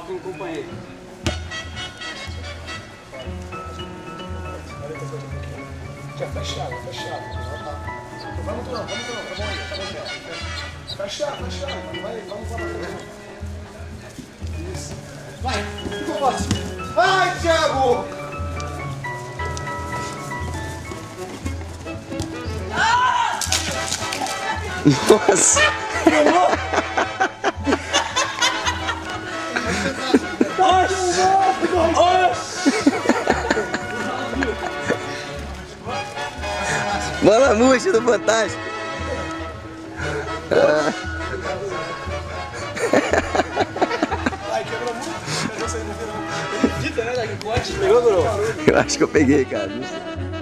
com o companheiro. Já fechado. Vamos não, tá bom aí, tá bom aí. Fechado, vamos lá. Isso. Vai, vai, Thiago! Nossa! Bola murcha do Fantástico! Ai, quebrou muito. Pegou, você não viu, não. Ele dita, né? Pegou, Bruno? Eu acho que eu peguei, cara. Não sei.